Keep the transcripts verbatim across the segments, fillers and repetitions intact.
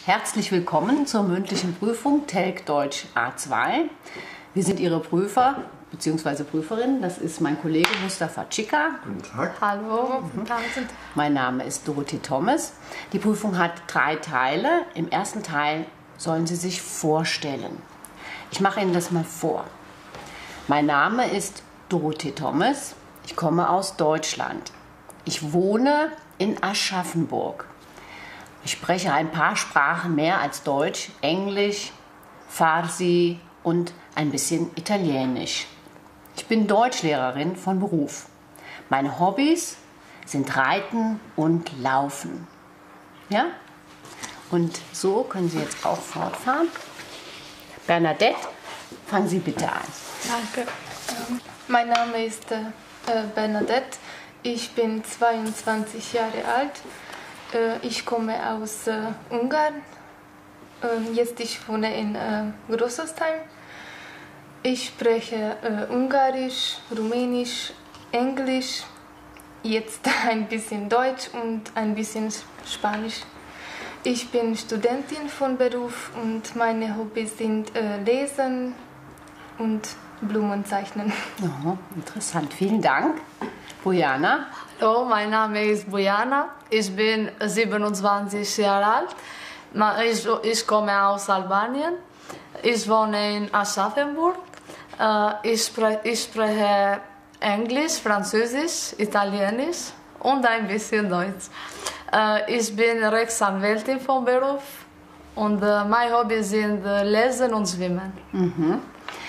Herzlich willkommen zur mündlichen Prüfung Telg Deutsch A zwei. Wir sind Ihre Prüfer bzw. Prüferin. Das ist mein Kollege Mustafa Cika. Guten Tag. Hallo. Mhm. Mein Name ist Dorothee Thomas. Die Prüfung hat drei Teile. Im ersten Teil sollen Sie sich vorstellen. Ich mache Ihnen das mal vor. Mein Name ist Dorothee Thomas. Ich komme aus Deutschland. Ich wohne in Aschaffenburg. Ich spreche ein paar Sprachen mehr als Deutsch, Englisch, Farsi und ein bisschen Italienisch. Ich bin Deutschlehrerin von Beruf. Meine Hobbys sind Reiten und Laufen. Ja? Und so können Sie jetzt auch fortfahren. Bernadette, fangen Sie bitte an. Danke. Mein Name ist äh, Bernadette. Ich bin zweiundzwanzig Jahre alt. Äh, ich komme aus äh, Ungarn. Äh, jetzt ich wohne in äh, Großostheim. Ich spreche äh, Ungarisch, Rumänisch, Englisch, jetzt ein bisschen Deutsch und ein bisschen Spanisch. Ich bin Studentin von Beruf und meine Hobbys sind äh, Lesen und Blumen zeichnen. Oh, interessant, vielen Dank. Bojana. Hallo, mein Name ist Bojana. Ich bin siebenundzwanzig Jahre alt. Ich, ich komme aus Albanien. Ich wohne in Aschaffenburg. Ich spreche, ich spreche Englisch, Französisch, Italienisch und ein bisschen Deutsch. Ich bin Rechtsanwältin von Beruf und meine Hobbys sind Lesen und Schwimmen. Mhm.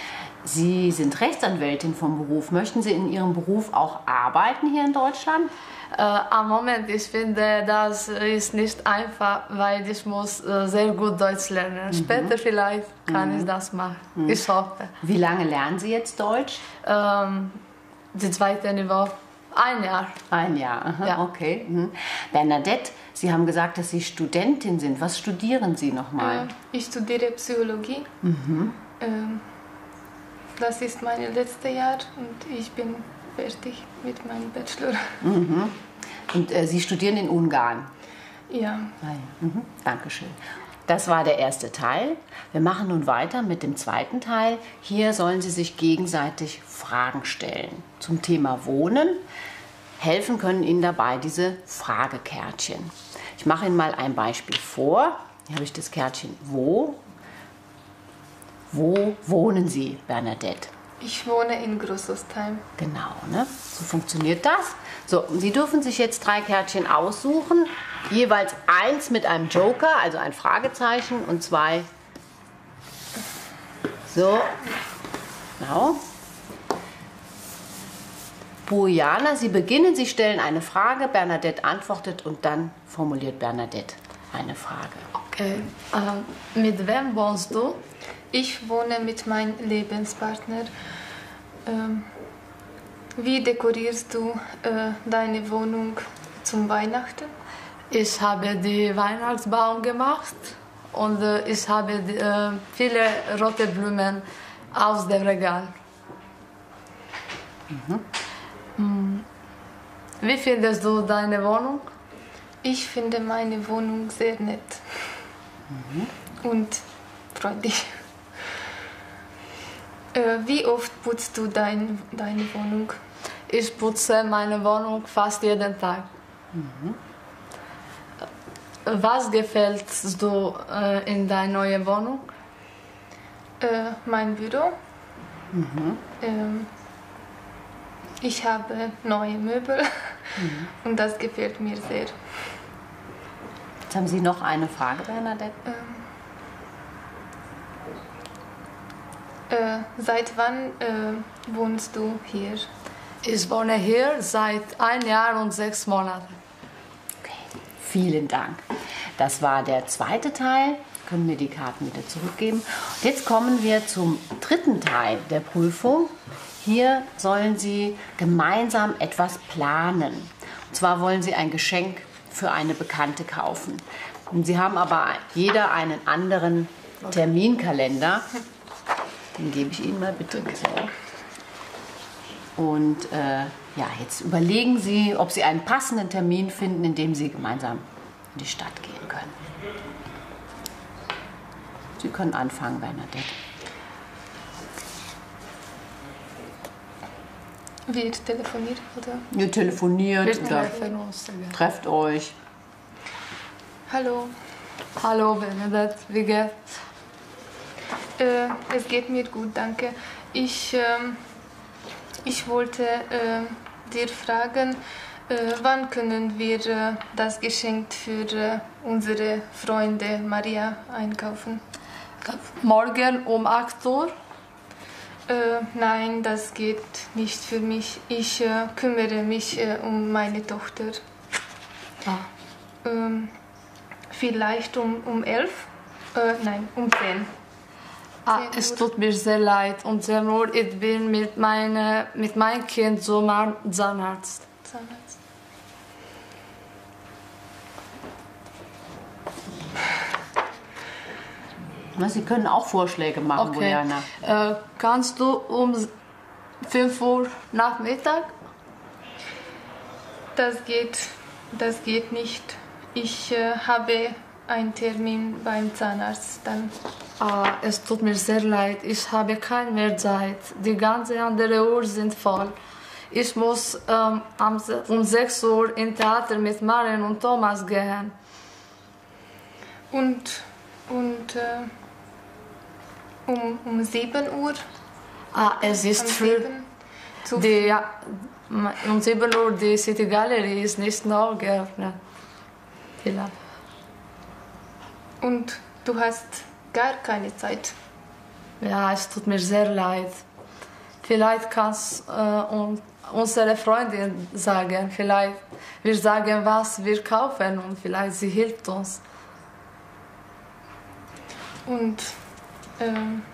Sie sind Rechtsanwältin vom Beruf. Möchten Sie in Ihrem Beruf auch arbeiten hier in Deutschland? Äh, am Moment, ich finde, das ist nicht einfach, weil ich muss äh, sehr gut Deutsch lernen. Mhm. Später vielleicht kann mhm. ich das machen. Mhm. Ich hoffe. Wie lange lernen Sie jetzt Deutsch? Ähm, die zweite Niveau. Ein Jahr. Ein Jahr, aha, ja. Okay. Mhm. Bernadette, Sie haben gesagt, dass Sie Studentin sind. Was studieren Sie nochmal? Äh, ich studiere Psychologie. Mhm. Ähm, Das ist mein letztes Jahr und ich bin fertig mit meinem Bachelor. Mhm. Und äh, Sie studieren in Ungarn? Ja. Ah, ja. Mhm. Dankeschön. Das war der erste Teil. Wir machen nun weiter mit dem zweiten Teil. Hier sollen Sie sich gegenseitig Fragen stellen zum Thema Wohnen. Helfen können Ihnen dabei diese Fragekärtchen. Ich mache Ihnen mal ein Beispiel vor. Hier habe ich das Kärtchen Wo. Wo wohnen Sie, Bernadette? Ich wohne in Großostheim. Genau, ne? So funktioniert das. So, und Sie dürfen sich jetzt drei Kärtchen aussuchen. Jeweils eins mit einem Joker, also ein Fragezeichen, und zwei. So, genau. Bojana, Sie beginnen, Sie stellen eine Frage, Bernadette antwortet und dann formuliert Bernadette eine Frage. Okay. Äh, mit wem wohnst du? Ich wohne mit meinem Lebenspartner. Ähm, wie dekorierst du äh, deine Wohnung zum Weihnachten? Ich habe den Weihnachtsbaum gemacht und äh, ich habe die, äh, viele rote Blumen aus dem Regal. Mhm. Wie findest du deine Wohnung? Ich finde meine Wohnung sehr nett mhm. und freundlich. Wie oft putzt du dein, deine Wohnung? Ich putze meine Wohnung fast jeden Tag. Mhm. Was gefällt dir äh, in deiner neuen Wohnung? Äh, mein Büro. Mhm. Ähm, ich habe neue Möbel mhm. und das gefällt mir sehr. Jetzt haben Sie noch eine Frage, Bernadette. Ähm, Äh, seit wann äh, wohnst du hier? Ich wohne hier seit ein Jahr und sechs Monaten. Okay, vielen Dank. Das war der zweite Teil. Können wir die Karten wieder zurückgeben. Und jetzt kommen wir zum dritten Teil der Prüfung. Hier sollen Sie gemeinsam etwas planen. Und zwar wollen Sie ein Geschenk für eine Bekannte kaufen. Und Sie haben aber jeder einen anderen Terminkalender. Den gebe ich Ihnen mal bitte. So. Und äh, ja, jetzt überlegen Sie, ob Sie einen passenden Termin finden, in dem Sie gemeinsam in die Stadt gehen können. Sie können anfangen, Bernadette. Wir telefonieren, oder? Ihr telefoniert Wir oder treffen uns. Ja. trefft euch. Hallo. Hallo Bernadette, wie geht's? Äh, es geht mir gut, danke. Ich, ähm, ich wollte äh, dir fragen, äh, wann können wir äh, das Geschenk für äh, unsere Freunde Maria einkaufen? Morgen um acht Uhr. Äh, nein, das geht nicht für mich. Ich äh, kümmere mich äh, um meine Tochter. Ah. Ähm, vielleicht um, um elf? Äh, nein, um zehn. Ah, es tut mir sehr leid. Um zehn Uhr, ich bin mit, meine, mit meinem Kind zum Zahnarzt. Zahnarzt. Na, Sie können auch Vorschläge machen, Okay. Bojana. Äh, kannst du um fünf Uhr Nachmittag? Das geht, das geht nicht. Ich äh, habe einen Termin beim Zahnarzt dann. Ah, es tut mir sehr leid. Ich habe keine mehr Zeit. Die ganze andere Uhr sind voll. Ich muss ähm, am se- um sechs Uhr ins Theater mit Maren und Thomas gehen. Und, und äh, um, um sieben Uhr? Ah, es ist Um früh. sieben? Zu Die, ja, um sieben Uhr die City Gallery ist nicht noch geöffnet. Vielleicht. Und du hast gar keine Zeit. Ja, es tut mir sehr leid. Vielleicht kannst äh, un unsere Freundin sagen, vielleicht wir sagen, was wir kaufen und vielleicht sie hilft uns. Und ähm,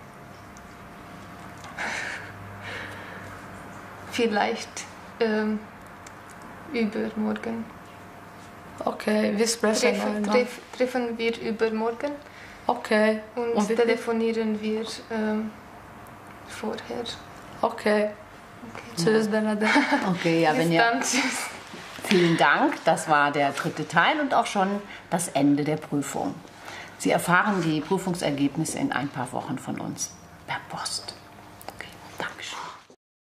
vielleicht ähm, übermorgen. Okay, wir sprechen Treffen, einmal. treff, treffen wir übermorgen Okay. und, Und wie viel? telefonieren wir ähm, vorher. Okay. Tschüss, Bernadette. Okay, ja, Bis wenn ihr, dann, tschüss. vielen Dank. Das war der dritte Teil und auch schon das Ende der Prüfung. Sie erfahren die Prüfungsergebnisse in ein paar Wochen von uns per Post.